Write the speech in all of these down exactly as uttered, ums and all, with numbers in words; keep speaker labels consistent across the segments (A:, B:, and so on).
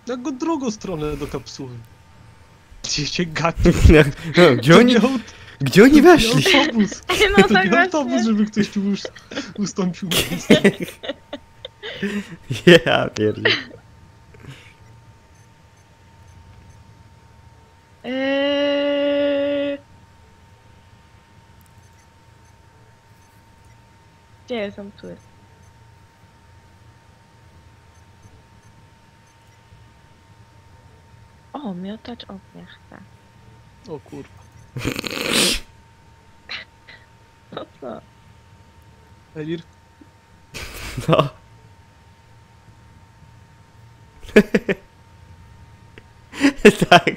A: Jak go drugą stronę do kapsuły. Gdzie się gapi?
B: No, gdzie oni,
A: miał,
B: gdzie oni weszli?
A: autobus.
C: No
A: To
C: tak
A: nie autobus,
C: właśnie.
A: żeby ktoś tu już ustąpił miejsce.
B: Ja pierdolę.
C: Eee... Gdzie jest on tu? Jest. O, miotacz ognia chce.
A: O kurwa.
C: No co?
A: Elir?
B: No. Tak.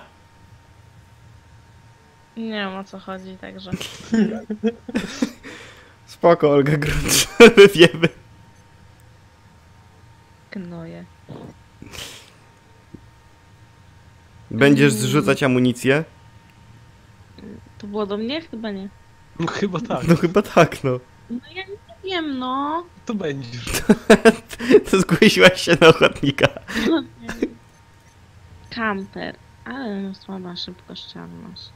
C: Nie wiem o co chodzi, także.
B: Spoko, Olga, grunt, wiemy.
C: Gnoje.
B: Będziesz zrzucać amunicję?
C: To było do mnie? Chyba nie.
A: No chyba tak.
B: No chyba tak, no.
C: No ja nie wiem, no.
A: To będziesz.
B: To zgłosiłaś się na ochotnika.
C: Kamper. Ale no słaba szybkościalność.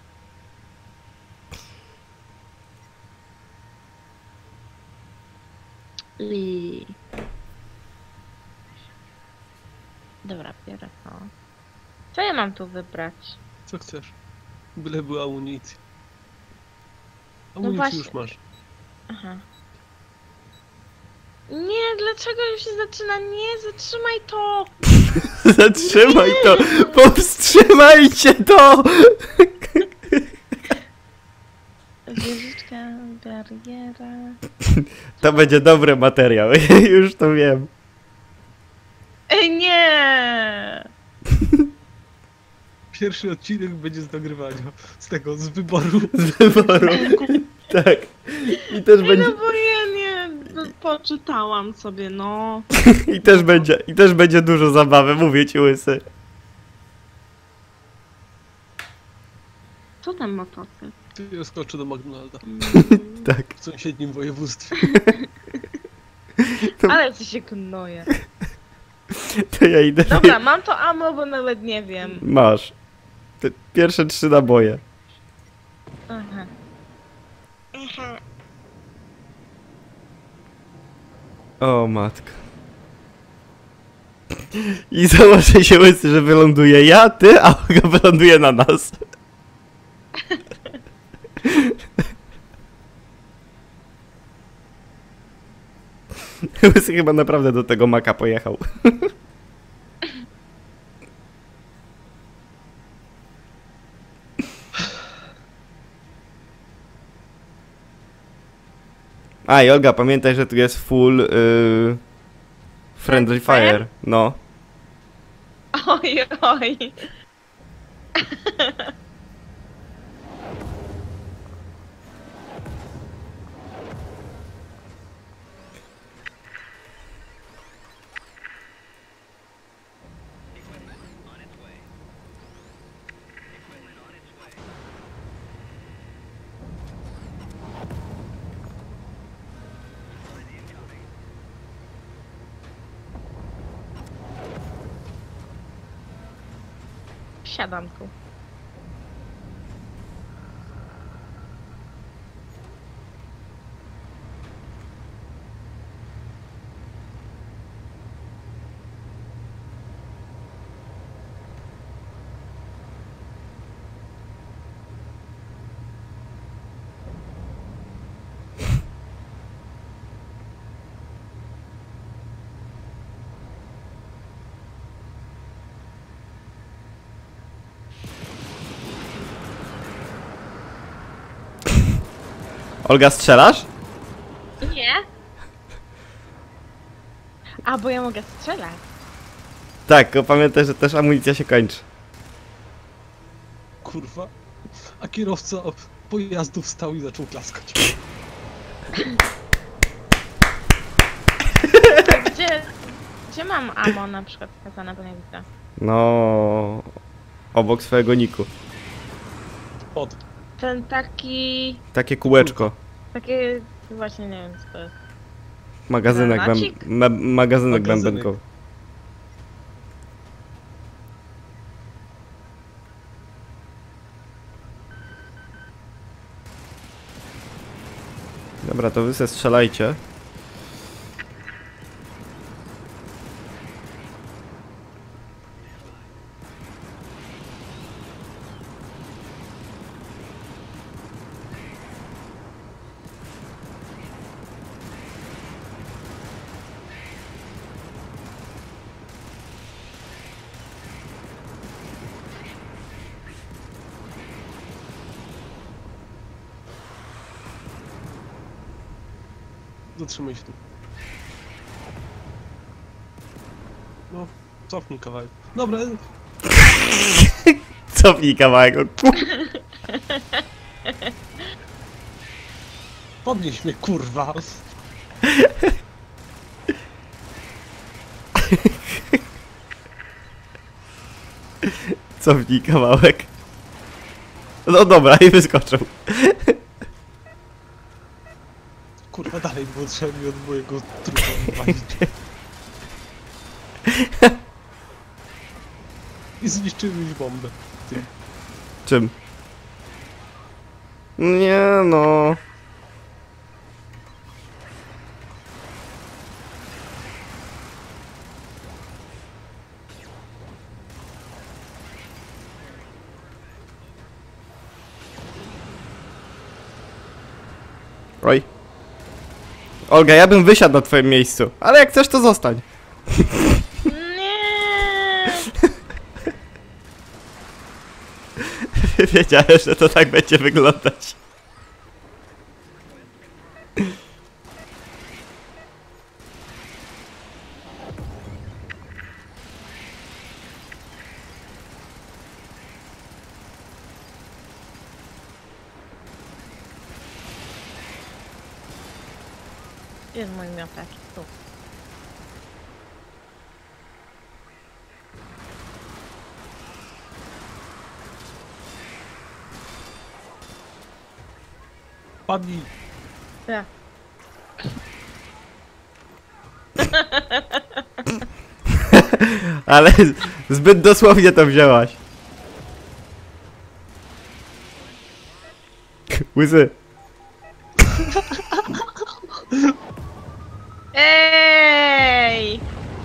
C: I... Dobra, biorę to. Co ja mam tu wybrać?
A: Co chcesz? Byle była amunicja.
C: No
A: Amunicję
C: właśnie.
A: już masz.
C: Aha. Nie, dlaczego już się zaczyna? Nie, zatrzymaj to!
B: Zatrzymaj to! Powstrzymajcie to!
C: Wieżyczka, bariera...
B: To będzie dobry materiał, już to wiem.
C: Ej, nie!
A: Pierwszy odcinek będzie z nagrywania. Z tego, z wyboru.
B: Z wyboru. Tak. I też
C: Ej,
B: będzie.
C: no bo ja nie... no, poczytałam sobie, no.
B: I też będzie. I też będzie dużo zabawy, mówię ci, łysy.
C: Co ten motocykl?
A: Ty ja skoczę do McDonalda.
C: Mm,
B: Tak.
A: W sąsiednim województwie.
C: ale co się gnoje.
B: To ja idę.
C: Dobra, mam to ammo, bo nawet nie wiem.
B: Masz. Te pierwsze trzy naboje.
C: Aha. Aha.
B: O matka. I założę się, łysy, że wyląduje ja, ty, a Olga wyląduje na nas. Łysy chyba naprawdę do tego maka pojechał. A i Olga, pamiętaj, że tu jest full yy, friendly fire. No.
C: Oj, oj. Siadam tu.
B: Olga, strzelasz?
C: Nie? A, bo ja mogę strzelać.
B: Tak, tylko pamiętaj, że też amunicja się kończy.
A: Kurwa. A kierowca pojazdu wstał i zaczął klaskać.
C: A gdzie... Gdzie mam ammo na przykład wskazane, bo nie widzę.
B: No... Obok swojego niku.
A: Pod.
C: Ten taki...
B: Takie kółeczko.
C: Takie... Właśnie nie wiem co to jest.
B: Magazynek, bęb
C: Granacik?
B: me magazynek
A: Magazynek.
B: bębenkowy. Dobra, to wy se strzelajcie.
A: Zatrzymaj się tu. No, cofnij kawałek. Dobra,
B: Cofnij kawałek, o kur...
A: podnieś mnie, kurwa.
B: Cofnij kawałek. No dobra, i wyskoczył.
A: Kurwa, dalej, bo trzeba mi od mojego trupa walić. I zniszczyłeś bombę. Ty.
B: Czym? Nie no. Oj. Olga, ja bym wysiadł na twoim miejscu, ale jak chcesz, to zostań.
C: Nie.
B: Wiedziałem, że to tak będzie wyglądać.
C: Gdzie jest mój miotacz? Tu.
A: Padnij.
C: Ja.
B: Ale zbyt dosłownie to wzięłaś. Łysy.
C: Ej!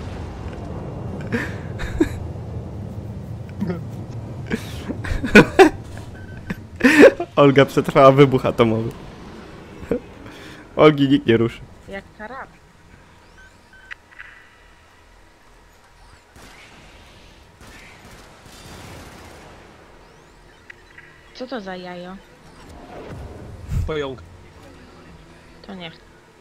B: Olga przetrwała wybuch atomowy. Olgi nikt nie ruszy.
C: Jak karab. Co to za jajo?
A: Pająk.
C: To nie chcę.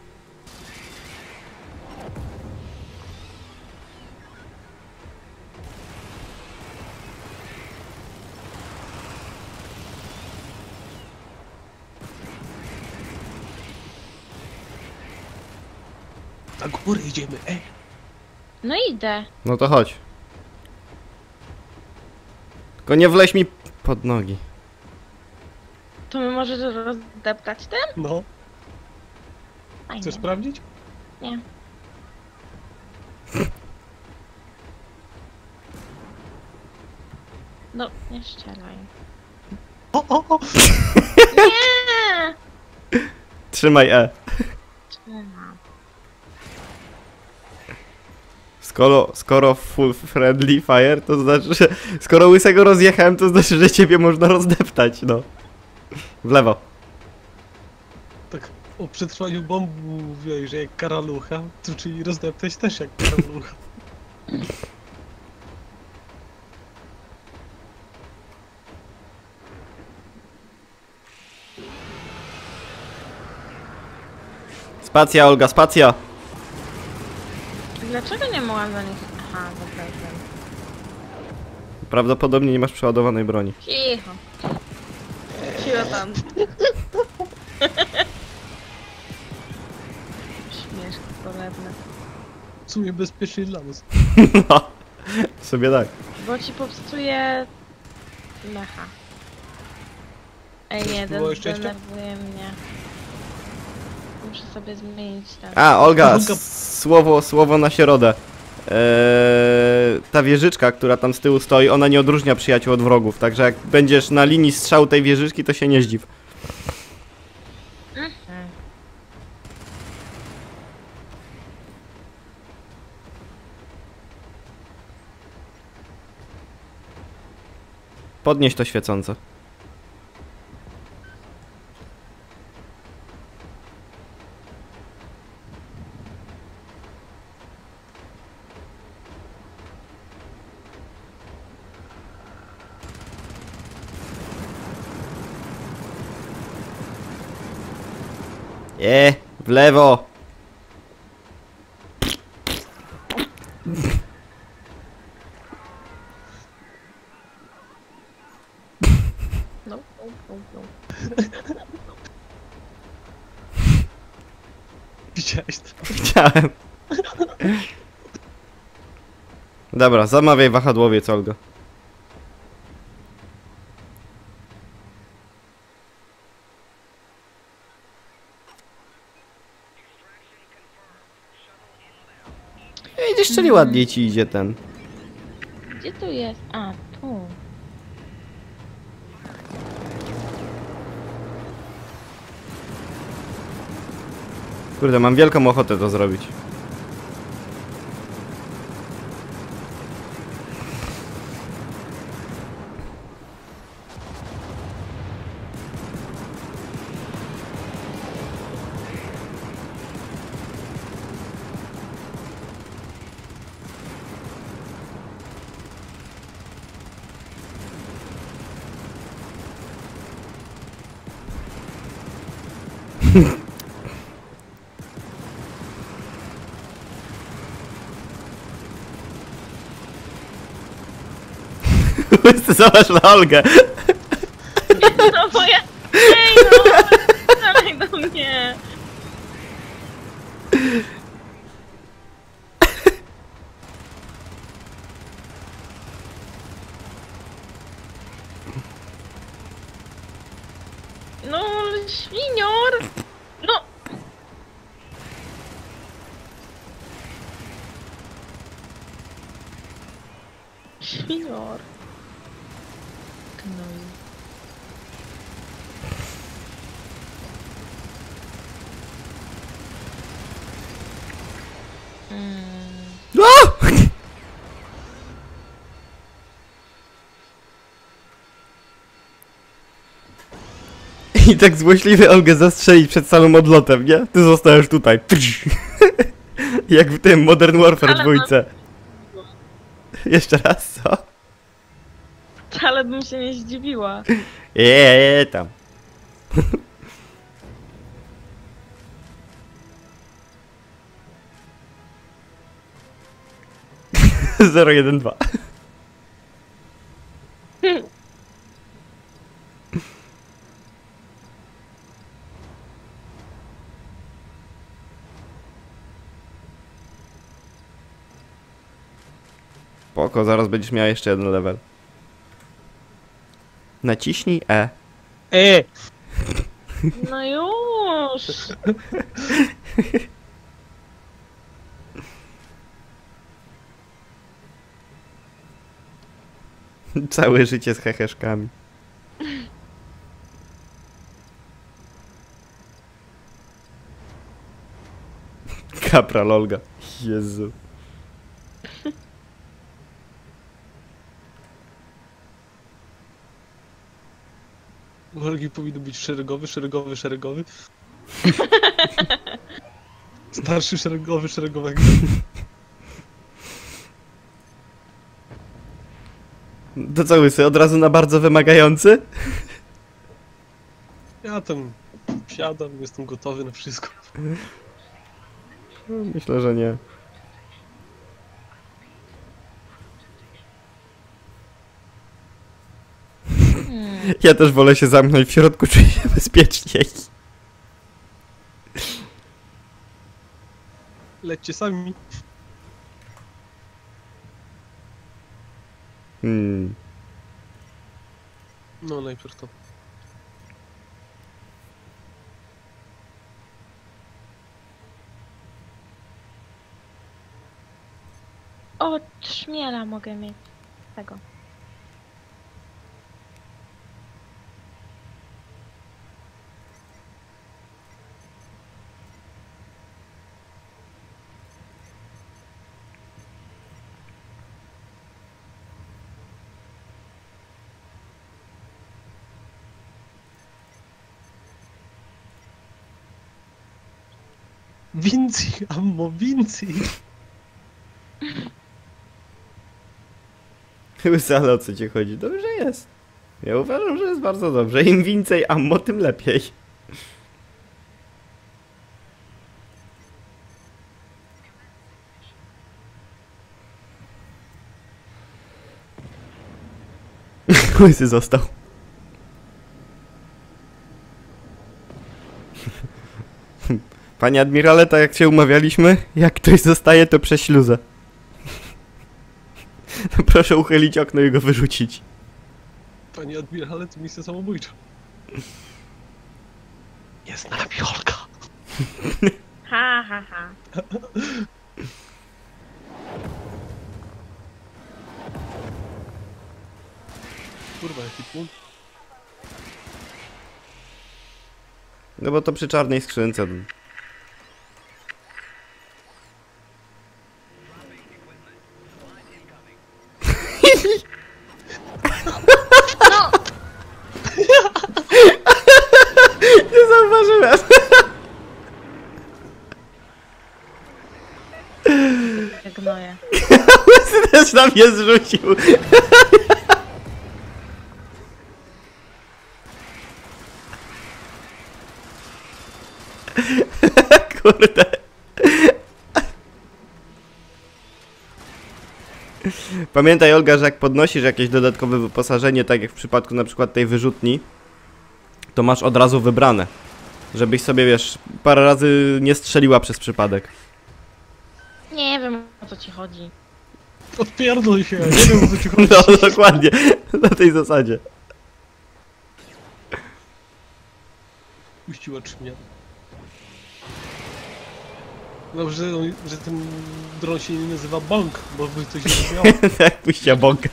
A: Na górę idziemy, ej.
C: No idę.
B: No to chodź. Tylko nie wleź mi pod nogi.
C: To my możesz rozdeptać ten?
A: No,
C: Fajnie.
A: chcesz sprawdzić?
C: Nie. No, nie strzelaj.
A: O, o, o!
C: Nie!
B: Trzymaj E.
C: Trzymam.
B: Skoro, skoro full friendly fire, to znaczy, że... Skoro łysego rozjechałem, to znaczy, że ciebie można rozdeptać, no. W lewo.
A: Tak, o przetrwaniu bomb mówiłeś, że jak karalucha, to czyli rozdeptać też jak karalucha.
B: Spacja, Olga, spacja!
C: Dlaczego nie mogłam za nich... Aha, dobra, wiem.
B: Prawdopodobnie nie masz przeładowanej broni.
C: Cicho. Cicho tam. Śmieszki polewne.
A: W sumie bezpiecznie dla nas.
B: No, sobie tak.
C: Bo ci popsuje... mecha. Ej, nie,
A: Było
C: den-
A: jeszcze jeszcze?
C: denerwuje mnie. Muszę sobie zmienić ten...
B: A, Olga,
A: Olga-
B: s- słowo, słowo na środę. Eee, ta wieżyczka, która tam z tyłu stoi, ona nie odróżnia przyjaciół od wrogów, także jak będziesz na linii strzału tej wieżyczki, to się nie zdziw.
C: Mhm.
B: Podnieś to świecące. Je, w lewo.
C: No, no, no, no.
A: Widziałeś to?
B: Chciałem. Dobra, zamawiaj wahadłowiec, Olga. Widzisz, czyli ładnie ci idzie ten.
C: Gdzie tu jest? A, tu.
B: Kurde, mam wielką ochotę to zrobić. Zobacz na Olgę.
C: No bo ja... Ej no! Dalej do mnie! No, świnior! No! Świnior. Gnoj. Mm.
B: O! I tak złośliwy Olgę zastrzelić przed samym odlotem, nie? Ty zostajesz tutaj. Jak w tym Modern Warfare
C: Ale
B: dwójce. Jeszcze raz, co?
C: Ale bym się nie zdziwiła.
B: Jeee, tam. zero jeden dwa. Spoko, zaraz będziesz miała jeszcze jeden level. Naciśnij E.
A: E!
C: No już!
B: Całe życie z heheszkami. Kapral Olga. Jezu.
A: Olgi powinno być szeregowy, szeregowy, szeregowy. Starszy szeregowy, szeregowego.
B: To co, łysy, od razu na bardzo wymagający?
A: Ja tam siadam, jestem gotowy na wszystko.
B: No, myślę, że nie.
C: Hmm.
B: Ja też wolę się zamknąć w środku, czuję się bezpieczniej.
A: Lećcie sami.
B: Hmm.
A: No najpierw to.
C: O, trzmiela mogę mieć. Tego.
A: Vinci, ammo, Vinci.
B: Łysy, ale o co ci chodzi? Dobrze jest. Ja uważam, że jest bardzo dobrze. Im więcej ammo, tym lepiej. Łysy został. Panie admirale, tak jak się umawialiśmy, jak ktoś zostaje, to prześluzę. Proszę uchylić okno i go wyrzucić.
A: Panie admirale, to misja samobójcza. Jest nami Olga.
C: Ha, ha, ha.
A: Kurwa, jaki punkt.
B: No bo to przy czarnej skrzynce.
C: No!
B: Nie zauważyłem.
C: Gnoję.
B: Łysy też na mnie zrzucił. Kurde. Pamiętaj, Olga, że jak podnosisz jakieś dodatkowe wyposażenie, tak jak w przypadku na przykład tej wyrzutni, to masz od razu wybrane. Żebyś sobie, wiesz, parę razy nie strzeliła przez przypadek.
C: Nie wiem, o co ci chodzi.
A: Odpierdol się, nie wiem o co ci chodzi.
B: No, dokładnie. Na tej zasadzie.
A: Puściła trzmię. Dobrze, że ten dron się nie nazywa bank, bo by coś nie miało.
B: Tak, puścia bąka.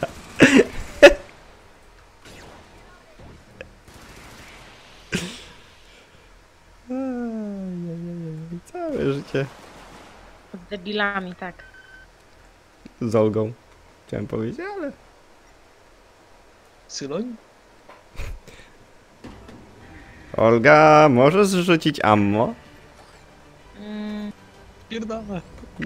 B: Całe życie
C: Z debilami, tak.
B: z Olgą. Chciałem powiedzieć, ale...
A: Synonim?
B: Olga, możesz zrzucić ammo?
C: Mm,
A: Pierdala.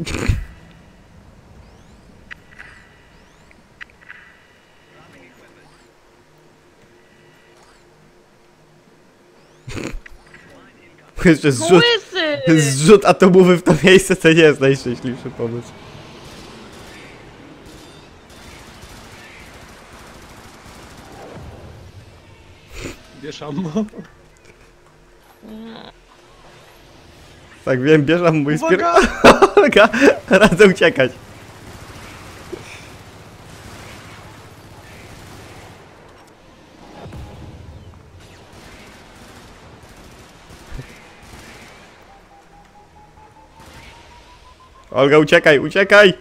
B: Jeszcze zrzut,
C: Łysy!
B: zrzut atomowy w to miejsce to nie jest najszczęśliwszy pomysł.
A: Wiesz, ammo.
C: Mm,
B: Tak wiem, bierzam mój spier...
A: Uwaga!
B: Olga, radzę uciekać. Olga, uciekaj, uciekaj!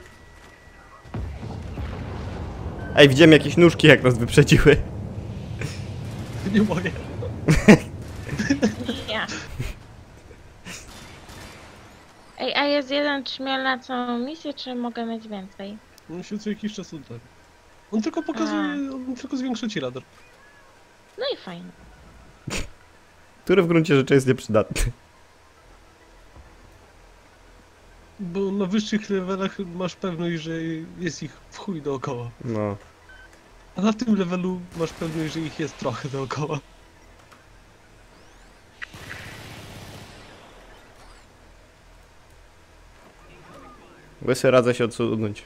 B: Ej, widziałem jakieś nóżki, jak nas wyprzedziły.
A: Nie mogę.
C: ja. Ej, a jest jeden trzmiel na całą misję, czy mogę mieć więcej?
A: On się co jakiś czas odda. On tylko pokazuje, on tylko zwiększa ci radar.
C: No i fajnie.
B: Który w gruncie rzeczy jest nieprzydatny.
A: Bo na wyższych levelach masz pewność, że jest ich w chuj dookoła.
B: No.
A: A na tym levelu masz pewność, że ich jest trochę dookoła.
B: Łysy radza się odsunąć.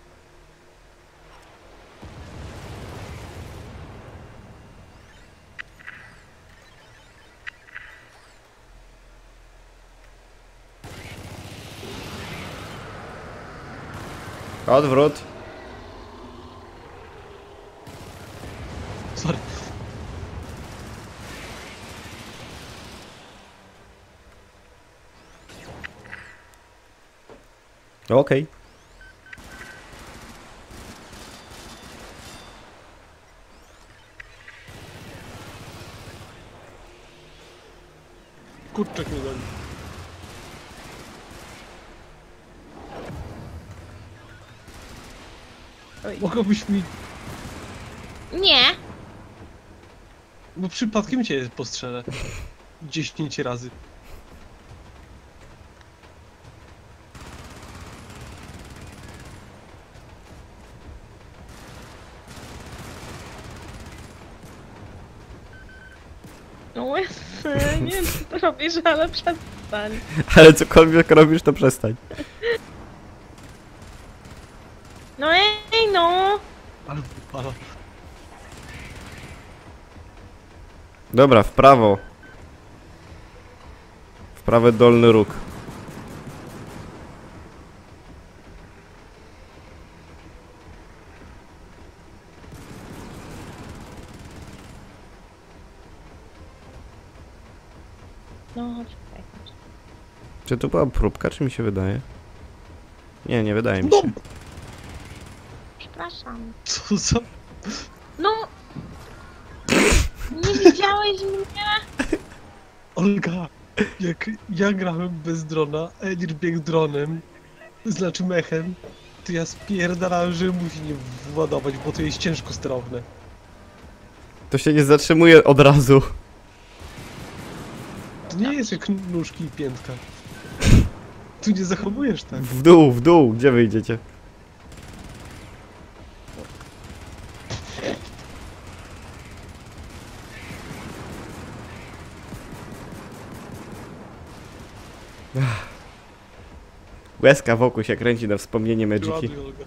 B: Odwrót.
A: Sorry.
B: Okej.
A: Kurczak mnie goni.
C: Oj.
A: Mogłabyś mi...
C: Nie!
A: Bo przypadkiem cię postrzelę. dziesięć razy.
C: No łysy, nie wiem co ty robisz, ale przestań.
B: Ale cokolwiek robisz, to przestań.
C: No ej, no!
A: Ale wypala.
B: Dobra, w prawo. W prawy dolny róg.
C: No, czekaj.
B: Czy to była próbka, czy mi się wydaje? Nie, nie wydaje mi
A: No!
B: się.
C: Przepraszam.
A: Co za...
C: No! Nie widziałeś mnie?
A: Olga, jak ja grałem bez drona, Elir biegł dronem, znaczy mechem, to ja spierdalałem, że musi nie władować, bo to jest ciężko sterowne.
B: To się nie zatrzymuje od razu.
A: To nie jest jak nóżki i piętka. Tu nie zachowujesz tak.
B: W dół, w dół, gdzie wyjdziecie? Ach. Łezka wokół się kręci na wspomnienie Magiki.
A: Ładuj, Olga.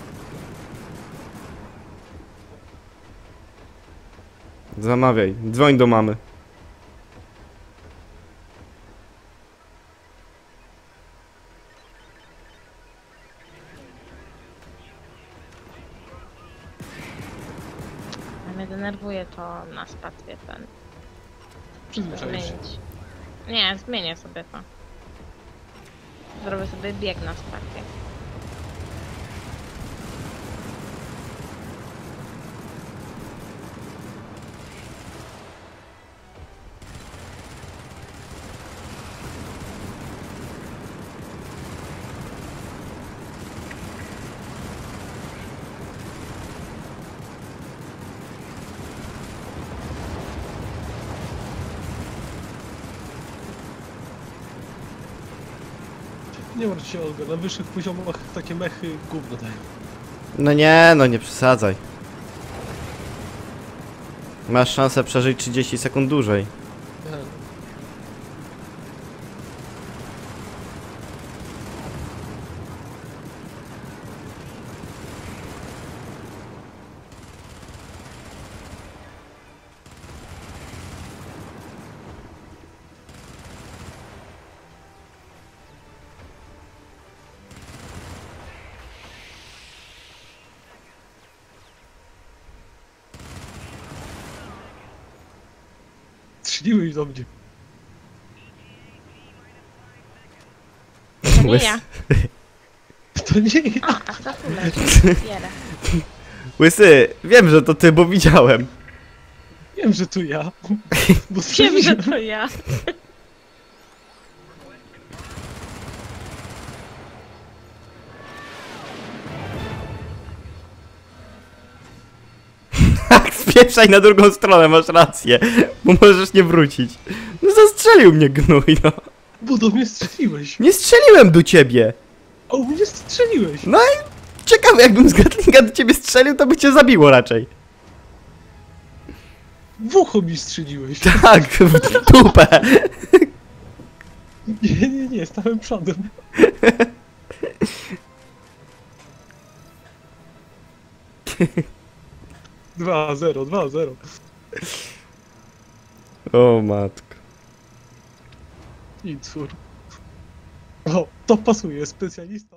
B: Zamawiaj, dzwoń do mamy.
C: A mnie denerwuje to na spatwie ten.
A: Przyzwyczaisz się.
C: Zmienić. Nie, zmienię sobie to. Zrobię sobie bieg na spatwie.
A: Nie martw się, Olga, na wyższych poziomach takie mechy gówno dają.
B: No nie, no nie przesadzaj. Masz szansę przeżyć trzydzieści sekund dłużej.
A: Nie. Strzeliłeś do mnie.
C: To nie ja.
A: To nie ja.
C: A, a co tu leży? Bierę.
B: Łysy, wiem, że to ty, bo widziałem.
A: Wiem, że to ja. Bo
C: Wiem, że
A: strzeliłem.
C: to ja.
B: Tak, spieprzaj na drugą stronę, masz rację. Bo możesz nie wrócić. No zastrzelił mnie gnój, no.
A: Bo do mnie strzeliłeś.
B: Nie strzeliłem do ciebie.
A: A u mnie strzeliłeś.
B: No i ciekawe, jakbym z Gatlinga do ciebie strzelił, to by cię zabiło raczej.
A: W ucho mi strzeliłeś.
B: Tak, w dupę.
A: Nie, nie, nie, stałem przodem. dwa zero, dwa zero.
B: O matko.
A: I cór. O, to pasuje, specjalista.